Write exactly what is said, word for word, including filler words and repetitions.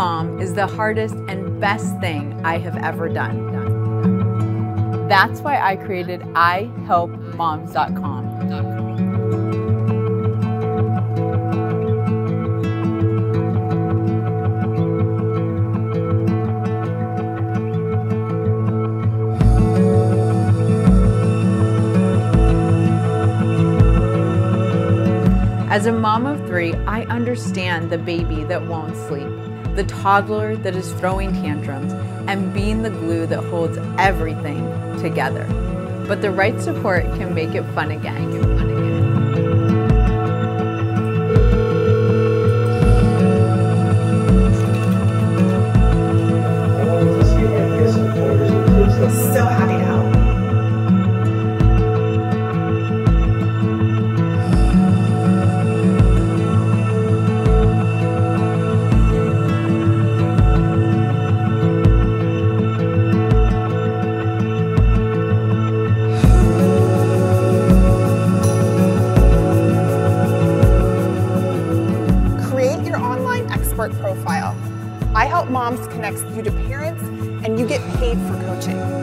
mom is the hardest and best thing I have ever done. That's why I created i help moms dot com. As a mom of three, I understand the baby that won't sleep, the toddler that is throwing tantrums, and being the glue that holds everything together. But the right support can make it fun again. So happy to help. Profile. I Help Moms connects you to parents, and you get paid for coaching.